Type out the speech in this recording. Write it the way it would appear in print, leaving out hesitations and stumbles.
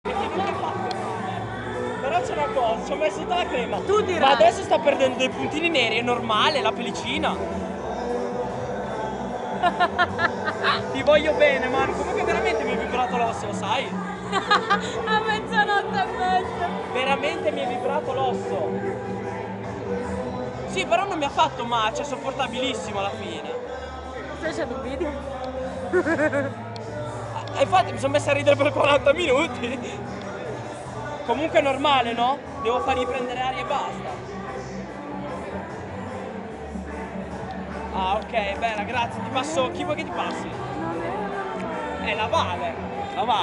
Però c'è una cosa, ci ho messo tutta la crema. Tu dirai. Ma adesso sta perdendo dei puntini neri, è normale, la pellicina. Ti voglio bene, Manu. Comunque veramente mi è vibrato l'osso, lo sai? A mezzanotte e mezza. Veramente mi è vibrato l'osso. Sì, però non mi ha fatto male, cioè sopportabilissimo alla fine. Stai facendo un video? Infatti mi sono messo a ridere per 40 minuti. Comunque è normale, no? Devo far riprendere aria e basta. Ah, ok, bella, grazie. Ti passo. Chi vuoi che ti passi? Non è. La Vale. La Vale.